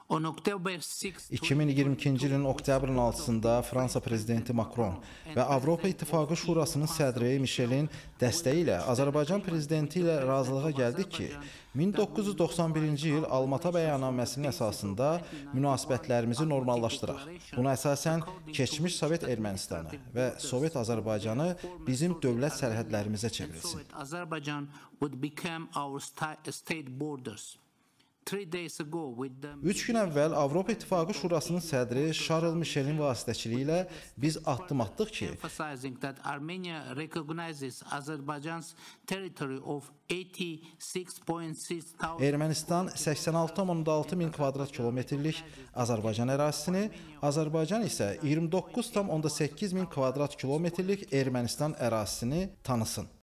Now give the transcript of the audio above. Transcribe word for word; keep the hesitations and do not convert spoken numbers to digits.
iki min iyirmi ikinci ilin oktyabrın altısında Fransa prezidenti Macron və Avropa İttifaqı Şurasının sədri Michelin dəstəyi ilə Azərbaycan prezidenti ilə razılığa gəldik ki, min doqquz yüz doxsan birinci il Almata bəyannaməsinin əsasında münasibətlərimizi normallaşdıraq. Buna əsasən keçmiş Sovet Ermənistanı və Sovet Azərbaycanı bizim dövlət sərhədlərimizə çevrilsin. Üç gün əvvəl Avropa İttifaqı Şurasının sədri Şarl Michelin vasitəçiliyi ilə biz addım attıq ki, Ermənistan səksən altı tam altı min kvadrat kilometrlik Azərbaycan ərazisini, Azərbaycan isə iyirmi doqquz tam səkkiz min kvadrat kilometrlik Ermənistan ərazisini tanısın.